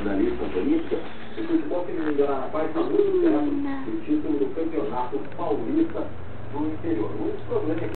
finalista olímpica, o futebol feminino da Arapá está muito perto do título do Campeonato Paulista do Interior. O problema é que